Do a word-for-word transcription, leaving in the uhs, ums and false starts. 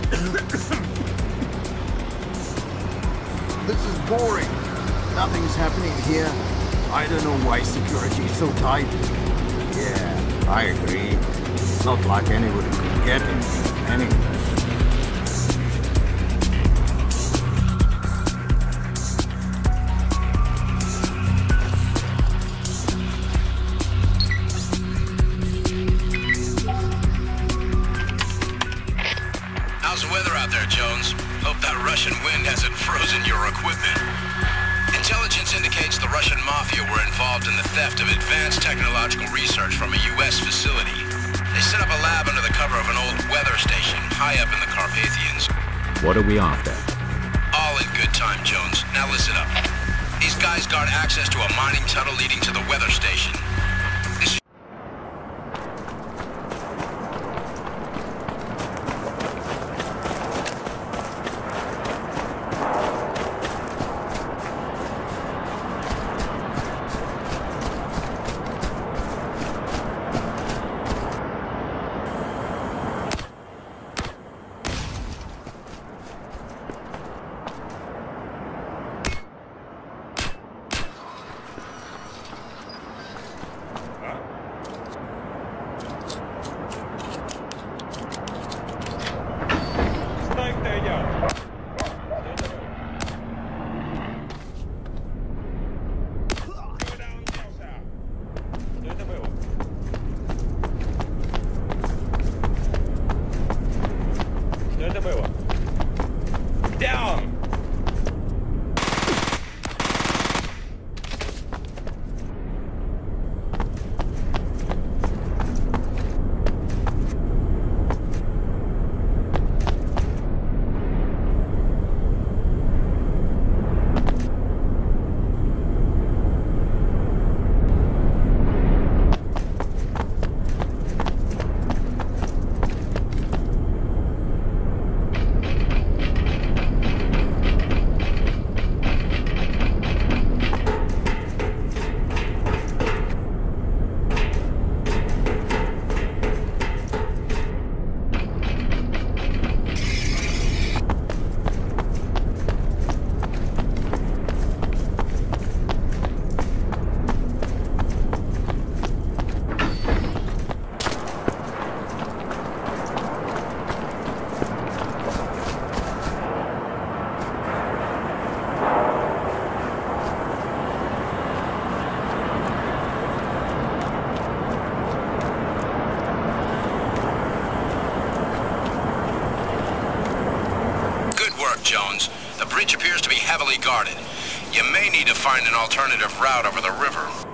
This is boring. Nothing's happening here. I don't know why security is so tight. Yeah, I agree. It's not like anybody could get anything anyway. How's the weather out there, Jones? Hope that Russian wind hasn't frozen your equipment. Intelligence indicates the Russian mafia were involved in the theft of advanced technological research from a U S facility. They set up a lab under the cover of an old weather station high up in the Carpathians. What are we after? All in good time, Jones. Now listen up. These guys guard access to a mining tunnel leading to the weather station. This Jones. The bridge appears to be heavily guarded. You may need to find an alternative route over the river.